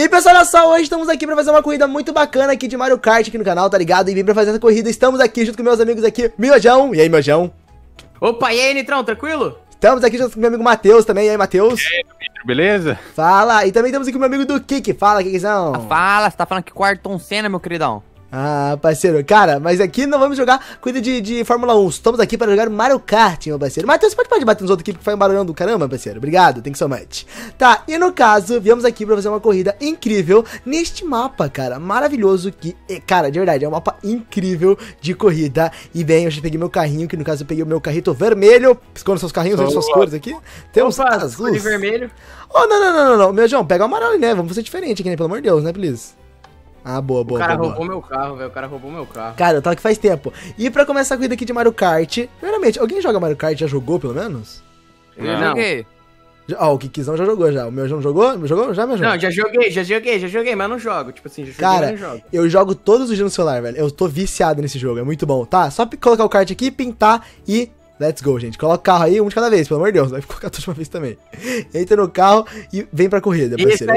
E pessoal, olha só, hoje estamos aqui pra fazer uma corrida muito bacana aqui de Mario Kart aqui no canal, tá ligado? E vim pra fazer essa corrida, estamos aqui junto com meus amigos aqui, Miojão. E aí, Miojão? Opa, e aí, Nitrão, tranquilo? Estamos aqui junto com meu amigo Matheus também, e aí, Matheus? E aí, beleza? Fala, e também estamos aqui com meu amigo do Kiki, fala, Kikizão. Fala, você tá falando que com o Ayrton Senna, meu queridão. Ah, parceiro, cara, mas aqui não vamos jogar corrida de Fórmula 1, estamos aqui para jogar Mario Kart, meu parceiro. Matheus, você pode bater nos outros aqui porque faz um barulhão do caramba, parceiro, obrigado, thank you so much. Tá, e no caso, viemos aqui pra fazer uma corrida incrível neste mapa, cara, maravilhoso que, cara, de verdade, é um mapa incrível de corrida. E bem, eu já peguei meu carrinho, que no caso eu peguei o meu carrito vermelho, piscando seus carrinhos, as suas cores aqui. Temos azul. De vermelho. Oh, não, meu João, pega o amarelo, né, vamos fazer diferente aqui, né, pelo amor de Deus, né, please. Ah, boa. O cara roubou meu carro, velho. O cara roubou meu carro. Cara, eu tava aqui faz tempo. E pra começar a corrida aqui de Mario Kart, primeiramente, alguém joga Mario Kart? Já jogou, pelo menos? Eu joguei. Ó, o Kikizão já jogou já. O meu já não jogou? Jogou? Já, meu João? Não, já joguei, mas não jogo. Tipo assim, já joguei, cara, mas não jogo. Eu jogo todos os dias no celular, velho. Eu tô viciado nesse jogo, é muito bom, tá? Só colocar o kart aqui, pintar e... Let's go, gente. Coloca o carro aí, um de cada vez, pelo amor de Deus. Vai colocar tudo de uma vez também. Entra no carro e vem pra corrida, parceiro.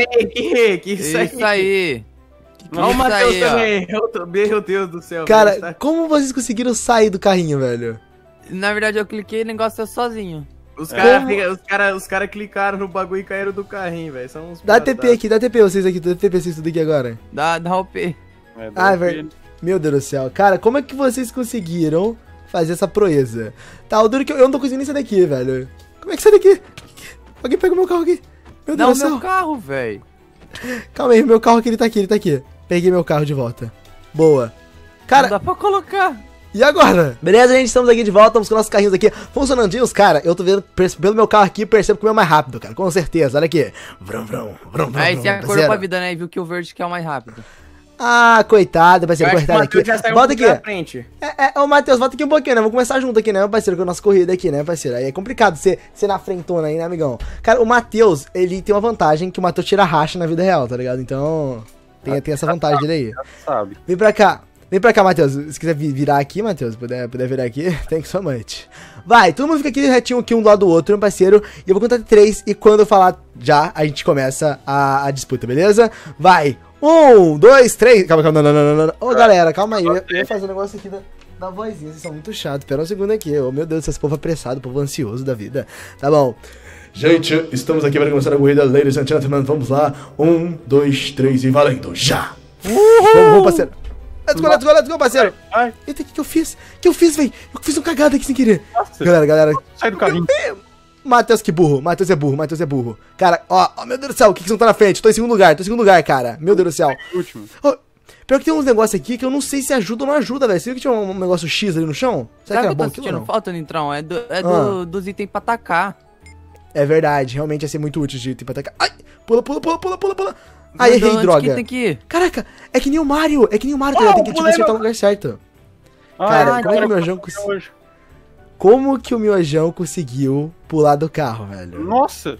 Isso aí. Olha o Matheus também. Meu Deus do céu. Cara, velho, tá... como vocês conseguiram sair do carrinho, velho? Na verdade, eu cliquei e o negócio é sozinho. Os cara clicaram no bagulho e caíram do carrinho, velho. São uns Dá TP aqui, dá TP vocês aqui, dá TP vocês tudo aqui agora. Dá OP. Ah, velho. Meu Deus do céu. Cara, como é que vocês conseguiram fazer essa proeza? Tá, o duro que eu não tô conseguindo isso daqui, velho. Como é que sai daqui? Alguém pega o meu carro aqui. Meu Deus do céu. Não, meu carro, velho. Calma aí, meu carro aqui, ele tá aqui. Peguei meu carro de volta. Boa. Cara, não dá pra colocar. E agora? Beleza, gente, estamos aqui de volta, estamos com nossos carrinhos aqui funcionandinhos, cara. Eu tô vendo, pelo meu carro aqui, percebo que o meu é mais rápido, cara, com certeza. Olha aqui. Vrum. Aí você acordou pra vida, né, e viu que o verde que é o mais rápido. Ah, coitado, parceiro, cortado aqui. Volta aqui. Ô, Matheus, volta aqui um pouquinho, né? Vamos começar junto aqui, né, parceiro, com a nossa corrida aqui, né, parceiro? Aí é complicado ser na frentona aí, né, amigão? Cara, o Matheus, ele tem uma vantagem que o Matheus tira racha na vida real, tá ligado? Então, tem essa vantagem dele aí. Sabe. Vem pra cá, Matheus. Se quiser virar aqui, Matheus, puder virar aqui, thank you so much. Vai, todo mundo fica aqui retinho aqui um do lado do outro, meu parceiro. E eu vou contar de 3 e quando eu falar já, a gente começa a disputa, beleza? Vai. 1, 2, 3. Calma, não. Ô, galera, calma aí. Eu ia fazer um negócio aqui da vozinha. Vocês são muito chatos. Espera um segundo aqui. Oh, meu Deus, esse povo apressado, povo ansioso da vida. Tá bom. Gente, estamos aqui para começar a corrida, ladies and gentlemen. Vamos lá. 1, 2, 3 e valendo. Já. Vamos, parceiro. Let's go, parceiro. Eita, o que eu fiz? Velho? Eu fiz uma cagada aqui sem querer. Nossa. Galera. Sai do carrinho. Matheus, que burro. Matheus é burro. Cara, ó, meu Deus do céu, o que não tá na frente? Tô em segundo lugar, cara. Meu Deus do céu. Último. Oh, pior que tem uns negócios aqui que eu não sei se ajuda ou não ajuda, velho. Você viu que tinha um negócio X ali no chão? Será que era bom aquilo ou não? Falta, Nitrão, dos itens pra atacar. É verdade, realmente ia ser muito útil de item pra atacar. Ai, pula. Ai, errei, droga. Tem que ir? Caraca, é que nem o Mario, cara. Tem que tipo, acertar no lugar certo. Cara, como é que o Miojão conseguiu? Como que o Miojão conseguiu pular do carro, velho? Nossa!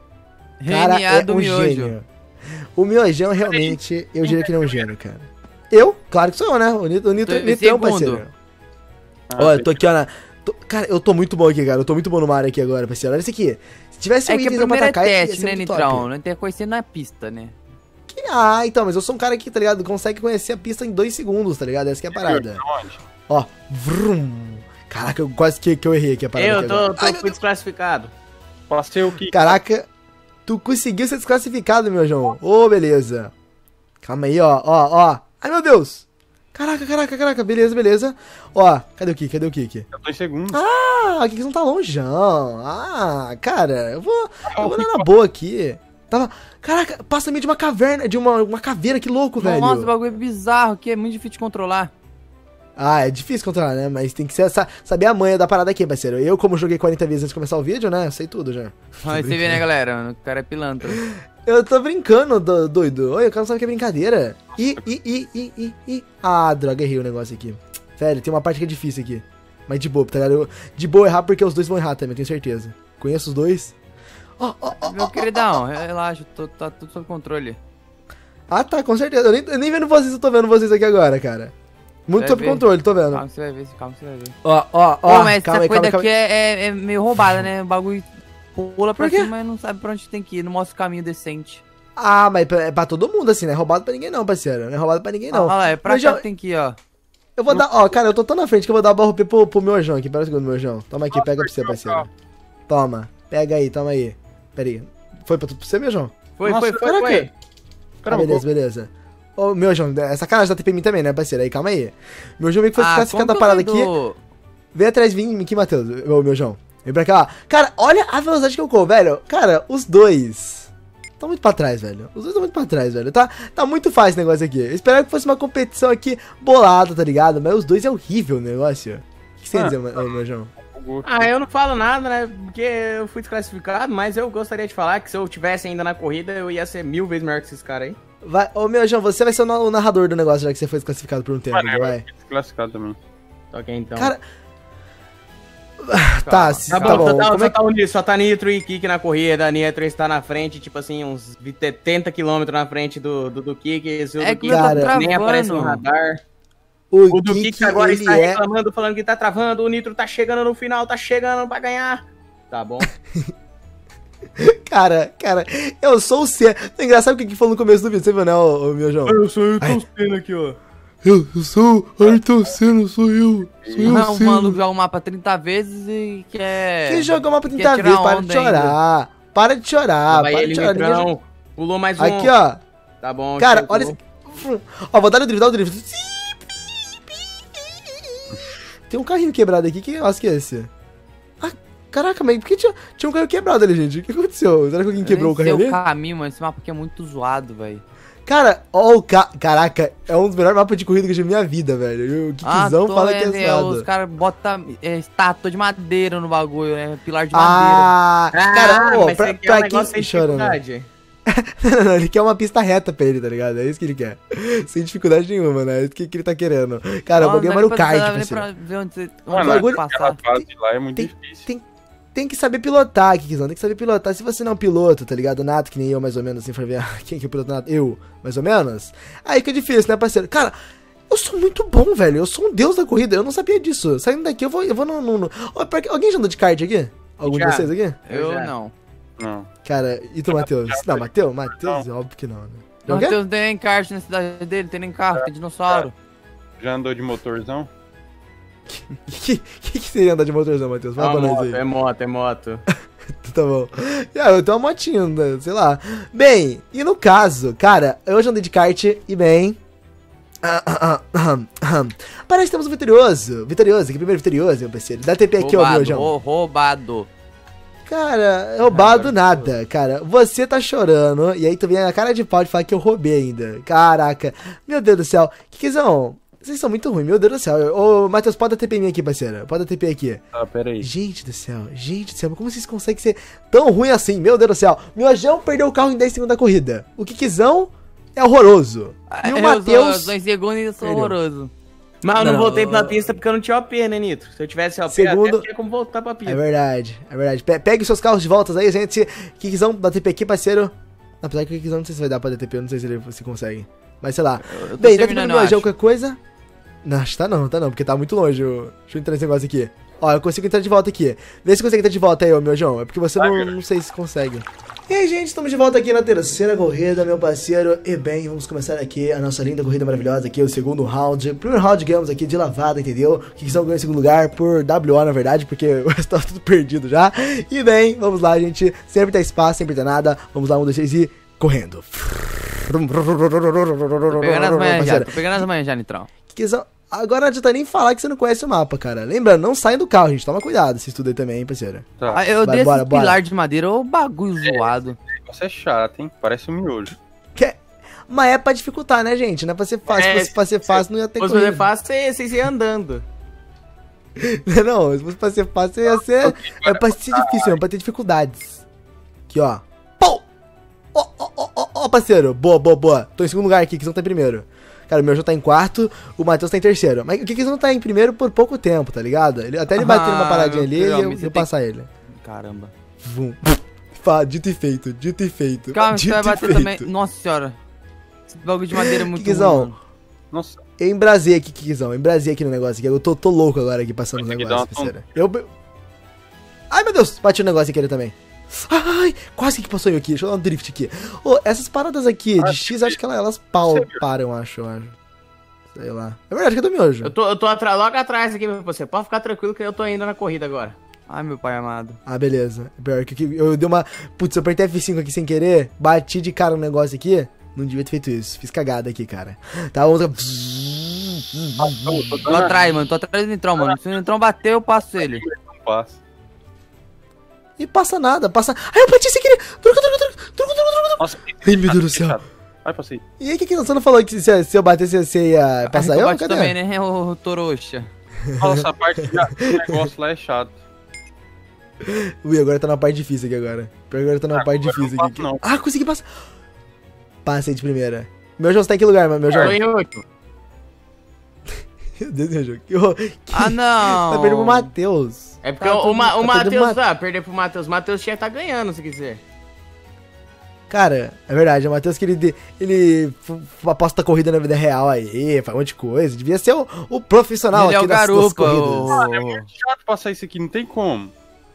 Cara, é um gênio. O Miojão realmente, eu diria que ele é um gênio, cara. Eu? Claro que sou eu, né? O Nitrão, parceiro. Olha, eu tô aqui, ó, cara, eu tô muito bom aqui, cara. Eu tô muito bom no Mario aqui agora, parceiro. Olha isso aqui. Se tivesse um item pra atacar, ia ser muito Nitrão, não tem que conhecer na pista, né? Então, mas eu sou um cara aqui, tá ligado? Consegue conhecer a pista em 2 segundos, tá ligado? Essa que é a parada. Ó, vrum. Caraca, quase que eu errei aqui a parada. Fui desclassificado. Passei o que? Caraca, tu conseguiu ser desclassificado, meu João. Ô, beleza. Calma aí, ó. Ai, meu Deus. Caraca, beleza. Ó, cadê o Kiki? Eu tô em segundo. Ah, o Kiki não tá longeão. Ah, cara, eu vou dar na boa aqui. Caraca, passa no meio de uma caverna, de uma caveira, que louco, velho. Nossa, o bagulho é bizarro aqui, é muito difícil de controlar. Ah, é difícil controlar, né? Mas tem que saber a manha da parada aqui, parceiro. Eu, como joguei 40 vezes antes de começar o vídeo, né? Sei tudo já. Aí você vê, né, galera? O cara é pilantra. Eu tô brincando, doido. Oi, o cara não sabe que é brincadeira. Ah, droga, errei o negócio aqui. Velho, tem uma parte que é difícil aqui. Mas de boa, tá ligado? De boa errar porque os dois vão errar também, tenho certeza. Conheço os dois. Meu queridão, relaxa, tá tudo sob controle. Ah, tá, com certeza. Eu nem vendo vocês, eu tô vendo vocês aqui agora, cara. Muito sob controle, tô vendo. Calma que você vai ver, calma que você vai ver. Ó, mas essa coisa aqui é meio roubada, né? O bagulho pula pra cima, mas não sabe pra onde tem que ir, não mostra o caminho decente. Ah, mas é pra todo mundo assim, não é roubado pra ninguém não, parceiro. Não é roubado pra ninguém não. Olha lá, é pra cá que tem que ir, ó. Eu vou dar, ó, cara, eu tô tão na frente que eu vou dar a barra pro meu João aqui. Pera um segundo, meu João. Toma aqui, pega pra você, parceiro. Toma, pega aí, toma aí. Pera aí. Foi pra você, meu João? Foi. Ah, beleza. Ô, meu João, é sacanagem da TPM também, né, parceiro? Aí, calma aí. Meu João meio que foi classificado da parada aqui. Vem atrás de mim aqui, Matheus. Ô, meu João. Vem pra cá, ó. Cara, olha a velocidade que eu corro, velho. Cara, os dois estão muito pra trás, velho. Os dois estão muito pra trás, velho. Tá muito fácil esse negócio aqui. Eu esperava que fosse uma competição aqui bolada, tá ligado? Mas os dois é horrível o negócio. O que você ia dizer, meu João? Ah, eu não falo nada, né? Porque eu fui desclassificado, mas eu gostaria de falar que se eu tivesse ainda na corrida, eu ia ser 1000 vezes melhor que esses caras aí. Vai, ô meu João, você vai ser o narrador do negócio, já que você foi desclassificado por um tempo, vai. Desclassificado também. Ok, então. Cara. Tá bom. Só tá Nitro e Kik na corrida. Nitro está na frente, tipo assim, uns 70 km na frente do Kik. O do Kik nem aparece no radar. O do Kik agora está reclamando, falando que tá travando. O Nitro tá chegando no final, tá chegando pra ganhar. Tá bom. Cara, eu sou o C. É engraçado o que falou no começo do vídeo, você viu, né, ô meu João? Eu sou o Ayrton Senna aqui, ó. Eu sou o Ayrton Senna, sou eu. Não, o maluco joga o mapa 30 vezes e quer... Quem joga o mapa 30 vezes? Para de chorar. Para de chorar. Para de chorar. Pulou mais um. Aqui, ó. Tá bom. Cara, olha esse... Ó, vou dar o drift, Tem um carrinho quebrado aqui, que negócio que é esse? Ah, caraca, mas por que tinha um carrinho quebrado ali, gente? O que aconteceu? Será que alguém quebrou o carrinho ali? Eu não sei o caminho, mano, esse mapa aqui é muito zoado, velho. Cara, ó, caraca, é um dos melhores mapas de corrida que eu já vi na minha vida, velho. E o Kikzão fala que é zoado. Os caras botam estátua de madeira no bagulho, né? Pilar de madeira. Cara, mas pra quem chorando. Não, ele quer uma pista reta pra ele, tá ligado? É isso que ele quer. Sem dificuldade nenhuma, né? É isso que ele tá querendo. Cara, o bagulho é Mario Kart, parceiro. Aquela fase lá é muito difícil. Tem que saber pilotar, Kikzão. Tem que saber pilotar. Se você não é um piloto, tá ligado? Nato, que nem eu, mais ou menos, assim, for ver. Quem que é o piloto nato? Eu, mais ou menos. Aí que é difícil, né, parceiro? Cara, eu sou muito bom, velho. Eu sou um deus da corrida. Eu não sabia disso. Saindo daqui, eu vou no... Alguém já andou de kart aqui? Algum de vocês aqui? Eu não. Não. Cara, e tu, Matheus? Não, Matheus, óbvio que não, né? Matheus não tem nem kart na cidade dele, tem nem carro, tem dinossauro. Já andou de motorzão? Que seria andar de motorzão, Matheus? Fala pra nós aí. É moto. Tá bom. Eu tenho uma motinha, sei lá. Bem, e no caso, cara, eu já andei de kart e bem... Parece que temos um vitorioso. Vitorioso, que primeiro vitorioso, meu parceiro. Dá TP aqui, ó, meu João. Roubado. Cara, roubado nada, cara. Você tá chorando, e aí tu vem na cara de pau de falar que eu roubei ainda. Caraca. Meu Deus do céu. Kikzão, vocês são muito ruins, meu Deus do céu. Ô, Matheus, pode dar TP em mim aqui, parceira. Pode dar TP aqui. Ah, pera aí. Gente do céu, como vocês conseguem ser tão ruim assim? Meu Deus do céu. Meu João perdeu o carro em 10 segundos da corrida. O Kikzão é horroroso. E o Matheus... Eu segundos eu sou horroroso. Mas eu não voltei pra pista porque eu não tinha OP, né, Nitro? Se eu tivesse OP, segundo... até tinha como voltar pra pista. É verdade. Pegue seus carros de volta aí, gente. Kikzão, dá TP aqui, parceiro. Apesar que o Kikzão não sei se vai dar pra dar TP, eu não sei se ele se consegue. Mas sei lá. Bem, dá TP no meu João, qualquer coisa. Não, acho que tá não, porque tá muito longe. Deixa eu entrar nesse negócio aqui. Ó, eu consigo entrar de volta aqui. Vê se consegue entrar de volta aí, ô meu João. É porque você não sei se consegue. E aí, gente, estamos de volta aqui na terceira corrida, meu parceiro. E bem, vamos começar aqui a nossa linda corrida maravilhosa aqui, o segundo round. Primeiro round, digamos, aqui de lavada, entendeu? Kikzão ganhou em segundo lugar por WO, na verdade, porque o resto tá tudo perdido já. E bem, vamos lá, gente. Sempre tem espaço, sempre tem nada. Vamos lá, 1, 2, 3 e correndo. Tô pegando as manhas já, Nitrão. Kikzão... Agora não adianta nem falar que você não conhece o mapa, cara. Lembrando, não saem do carro, gente. Toma cuidado, se estuda aí também, hein, parceiro. Tá. Eu dei esse pilar de madeira, ô bagulho zoado. Você é chato, hein? Parece um miojo. Mas é pra dificultar, né, gente? Não é pra ser fácil. Se fosse pra ser fácil, não ia ter corrida. Se fosse fácil, vocês iam andando. Não, se fosse pra ser fácil, ia ser... É pra ser difícil, é pra ter dificuldades. Aqui, ó. Pô! Ó, parceiro. Boa. Tô em segundo lugar aqui, que não tá em primeiro. Cara, o meu já tá em quarto, o Matheus tá em terceiro. Mas o Kikzão não tá em primeiro por pouco tempo, tá ligado? Até ele bater numa paradinha ali e eu passar ele. Caramba. Vum. Dito e feito. Calma, você vai bater também. Nossa senhora. Esse bagulho de madeira é muito ruim. Nossa. Eu embrasei aqui, Kikzão. Embrasei aqui no negócio aqui. Eu tô louco agora aqui passando os negócios, parceiro. Ai, meu Deus. Bati o negócio aqui ele também. Ai, quase que passou eu aqui. Deixa eu dar um drift aqui. Ô, essas paradas aqui de X, acho que elas param, acho. Sei lá. É verdade que é do miojo. Eu tô logo atrás aqui pra você. Pode ficar tranquilo que eu tô indo na corrida agora. Ai, meu pai amado. Ah, beleza. Pior que eu dei uma... Putz, eu apertei F5 aqui sem querer. Bati de cara no negócio aqui. Não devia ter feito isso. Fiz cagada aqui, cara. Tá, outra... Tô atrás, mano. Tô atrás do Nitrão, mano. Se o Nitrão bater, eu passo ele. Não passa. E passa nada, passa... Ai, eu bati sem querer! Truco! Nossa, ai, meu Deus do céu. Ai, passei. E aí, que você não falou que se eu batesse, você ia passar eu? Cadê? Também, né, o Toroxa. Nossa, essa parte do negócio lá é chato. Ui, agora tá na parte difícil aqui agora. Agora tá na parte difícil aqui. Não. Ah, consegui passar. Passei de primeira. Meu João, você tá em que lugar, meu João? Meu Deus, meu João. Ah, não. Tá perdendo pro Matheus. É porque o Matheus perder pro Matheus. O Matheus tinha tá ganhando, se quiser. Cara, é verdade, o Matheus que ele aposta corrida na vida real aí, faz um monte de coisa. Devia ser o profissional ele aqui das corridas. É muito chato passar isso aqui, não tem como.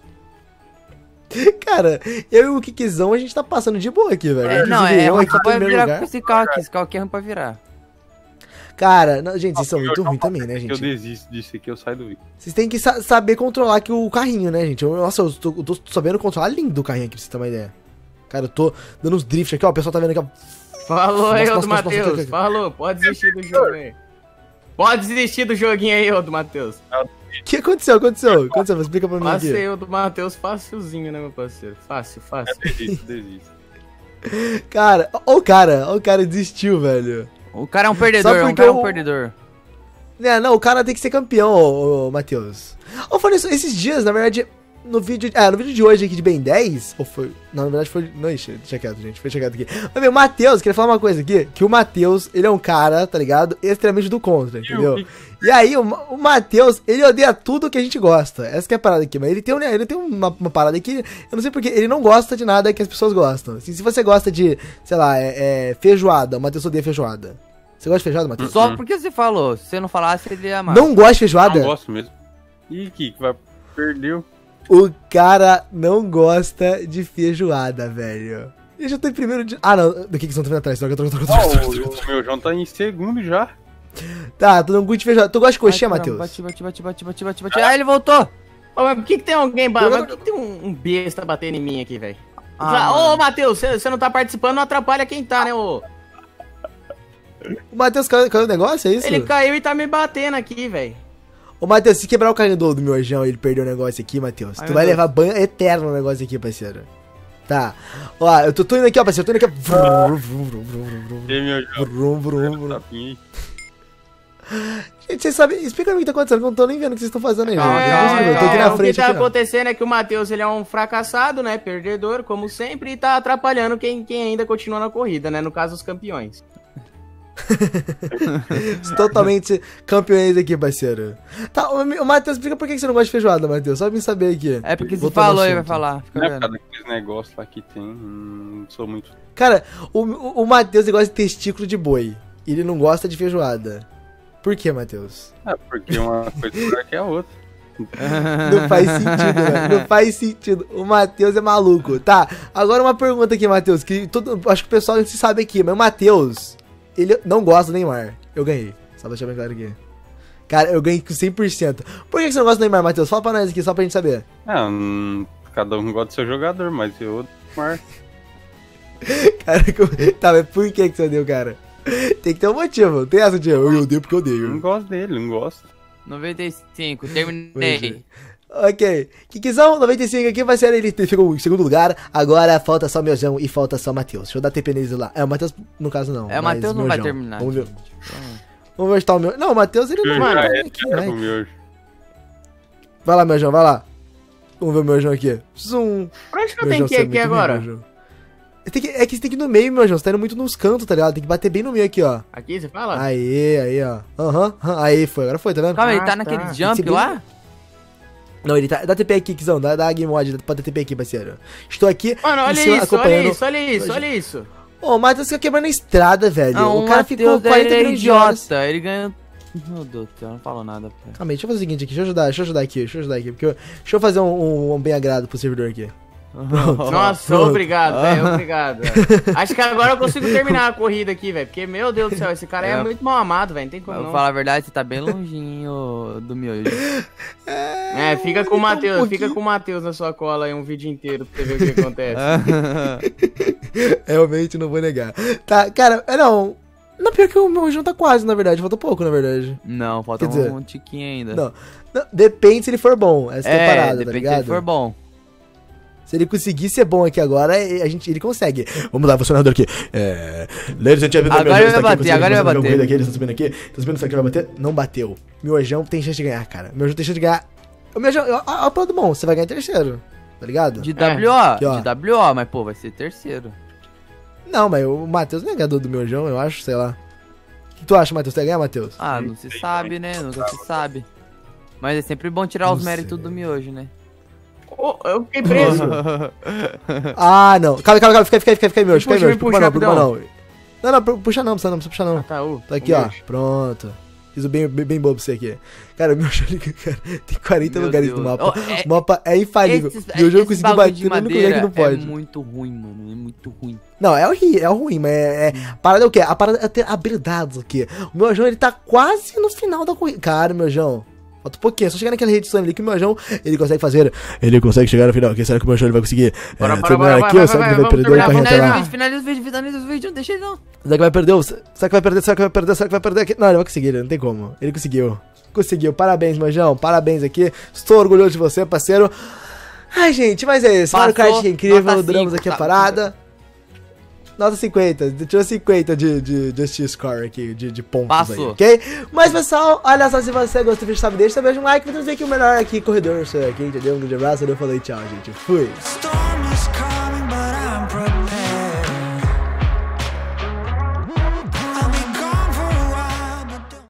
Cara, eu e o Kikizão, a gente tá passando de boa aqui, velho. Não, é ruim pra virar com esse carro aqui. Esse carro aqui é ruim pra virar. Cara, não, gente, vocês são muito ruins também, né, gente? Eu desisto disso aqui, eu saio do vídeo. Vocês têm que saber controlar aqui o carrinho, né, gente? Nossa, eu tô sabendo controlar lindo o carrinho aqui, pra vocês terem uma ideia. Cara, eu tô dando uns drifts aqui, ó, o pessoal tá vendo aqui, ó. Falou aí, ô do Matheus, falou, pode desistir do jogo aí. Pode desistir do joguinho aí, ô do Matheus. O que aconteceu? Explica pra mim aqui. Passei o do Matheus facilzinho, né, meu parceiro? Fácil. Desisto. Cara, ó o cara desistiu, velho. O cara é um perdedor, um perdedor. Não, o cara tem que ser campeão, ô Matheus. Ô, falando isso, esses dias, na verdade, no vídeo de hoje aqui de Ben 10, ou foi... Não, na verdade foi... Não, deixa quieto, gente, deixa quieto aqui. Mas, meu, o Matheus, queria falar uma coisa aqui, que o Matheus, ele é um cara, tá ligado? Extremamente do contra, entendeu? E aí, o Matheus, ele odeia tudo que a gente gosta. Essa que é a parada aqui, mas ele tem uma parada aqui, eu não sei porque, ele não gosta de nada que as pessoas gostam. Assim, se você gosta de, sei lá, feijoada, o Matheus odeia feijoada. Você gosta de feijoada, Matheus? Só porque você falou, se você não falasse, ele ia amar. Não gosta de feijoada? Não gosto mesmo. Ih, que perdeu. O cara não gosta de feijoada, velho. Eu já tô em primeiro de... Ah, não. Do que vocês estão vindo atrás? O meu João tá em segundo já. Tá, tô dando good de feijoada. Tu gosta de coxinha, Matheus? Bate. Ah, ele voltou. Ô, mas por que tem alguém... Por que tem um besta batendo em mim aqui, velho? Ô, Matheus, você não tá participando, não atrapalha quem tá, né, ô? O Matheus caiu no negócio, é isso? Ele caiu e tá me batendo aqui, velho. Ô, Matheus, se quebrar o carrinho do miojão e ele perder o negócio aqui, Matheus, tu vai levar banho eterno no negócio aqui, parceiro. Tá. Ó, eu tô indo aqui, ó, parceiro. Eu tô indo aqui, ó. Gente, vocês sabem... Explica pra mim o que tá acontecendo, que eu não tô nem vendo o que vocês estão fazendo aí. Eu tô aqui na frente. O que tá acontecendo é que o Matheus, ele é um fracassado, né? Perdedor, como sempre, e tá atrapalhando quem ainda continua na corrida, né? No caso, os campeões. Totalmente campeões aqui, parceiro. Tá, o Matheus, explica por que você não gosta de feijoada, Matheus. Só pra me saber aqui. É porque você falou aí, vai falar. Não é por causa daqueles negócios lá que tem. Não sou muito. Cara, o Matheus gosta de testículo de boi. Ele não gosta de feijoada. Por que, Matheus? Porque uma coisa melhor que a outra. Não faz sentido, velho. Não faz sentido. O Matheus é maluco. Tá, agora uma pergunta aqui, Matheus. Que acho que o pessoal não se sabe aqui, mas o Matheus, ele não gosta do Neymar. Eu ganhei. Só pra deixar bem claro aqui. Cara, eu ganhei com 100%. Por que você não gosta do Neymar, Matheus? Fala pra nós aqui, só pra gente saber. Cada um gosta do seu jogador, mas eu Neymar. Cara, tá, mas por que você odeia o cara? Tem que ter um motivo. Tem essa de eu odeio porque eu odeio. Não gosto dele, não gosto. 95, terminei. Ok. Kikizão, 95 aqui vai ser ele ficou em segundo lugar. Agora falta só o Miojão e falta só o Matheus. Deixa eu dar TP neles lá. O Matheus, no caso, não. O Matheus não vai terminar. Vamos ver. Vamos ver se tá o meu. Não, o Matheus ele não vai. Vai lá, Miojão, vai lá. Vamos ver o Miojão aqui. Zoom. Pra onde que eu tenho que ir aqui agora? É que você tem que ir no meio, meu João. Você tá indo muito nos cantos, tá ligado? Tem que bater bem no meio aqui, ó. Aqui, você fala? Aí, ó. Aí foi, agora foi, tá vendo? Calma, ele tá naquele jump lá? Não, ele tá... Dá TP aqui, Kizão. Dá game mod, dá TP aqui, parceiro. Estou aqui. Mano, olha isso. Ô, o Matheus fica quebrando a estrada, velho. Não, o cara ficou 43 horas. Ele ganhou... Meu Deus do céu, não falou nada. Calma aí, deixa eu fazer o seguinte aqui. Deixa eu ajudar aqui. Porque deixa eu fazer um bem agrado pro servidor aqui. Nossa, obrigado, velho, obrigado. Acho que agora eu consigo terminar a corrida aqui, velho, porque, meu Deus do céu, esse cara é muito mal amado, velho, não tem como não. Vou falar a verdade, você tá bem longinho do miojo. Fica com o Matheus, fica com o Matheus na sua cola aí um vídeo inteiro pra você ver o que acontece. Realmente não vou negar. Tá, cara, não, pior que o miojão tá quase, na verdade, falta pouco, na verdade. Não, falta um tiquinho ainda. Não, depende se ele for bom, essa temporada, tá ligado? Se ele for bom. Se ele conseguir ser bom aqui agora, ele consegue. Vamos lá, funcionador aqui. Ladies and gentlemen, agora ele vai bater, agora ele vai bater. Eles estão subindo aqui, estão subindo, será que vai bater? Não bateu. Miojão tem chance de ganhar, cara. Miojão tem chance de ganhar. O Miojão, olha o plano bom, você vai ganhar em terceiro, tá ligado? De WO, mas pô, vai ser terceiro. Não, mas o Matheus não é ganhador do Miojão, eu acho, sei lá. O que tu acha, Matheus? Você vai ganhar, Matheus? Ah, não se sabe, né? Nunca se sabe. Mas é sempre bom tirar os méritos do miojo, né? Eu fiquei preso. Não. Calma, fica miojo, fica miojo. Não, puxa não, precisa puxar não. Tá aqui, ó, pronto. Fiz o bem bobo pra você aqui. Cara, o miojo ali, cara, tem 40 lugares no mapa. O mapa é infalível. E o jogo conseguiu bater no único lugar que não pode. É muito ruim, mano, é muito ruim. Não, é ruim, mas a parada é o quê? A parada é ter habilidades aqui. O Miojão, ele tá quase no final da corrida. Cara, Miojão, falta um pouquinho, é só chegar naquela rede ali que o Miojão, ele consegue fazer. Ele consegue chegar no final. Quem será que o Miojão ele vai conseguir terminar aqui ou será que ele vai perder o carrinho até lá? Finaliza o vídeo, não deixa ele não. Será que vai perder? Será que vai perder aqui? Não, ele vai conseguir, não tem como. Ele conseguiu. Parabéns, Miojão, parabéns aqui. Estou orgulhoso de você, parceiro. Ai, gente, mas é isso. Mario Kart é incrível, duramos aqui a parada. Nota 50, tirou 50 de Justice Score aqui, de pontos. Passou. Aí, ok? Mas pessoal, olha só, se você gostou do vídeo, sabe, deixa um like, vamos ver aqui o melhor aqui, corredor, aqui, entendeu? Um grande abraço, eu falei tchau, gente, fui!